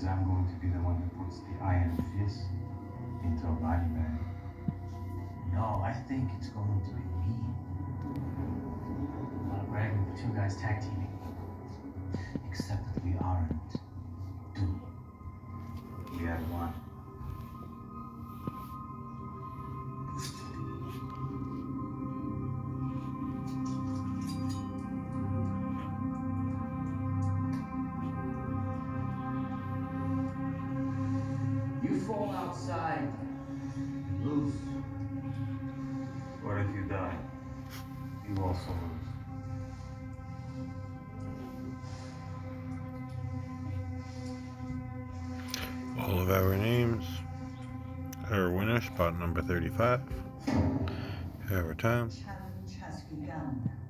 Because I'm going to be the one that puts the iron fist into a body bag. No, I think it's going to be me. Greg, the two guys tag teaming. Except that we aren't two. We are one. You fall outside, lose. What if you die? You also lose. All of our names. Our winner, spot number 35. Our time. Challenge has begun.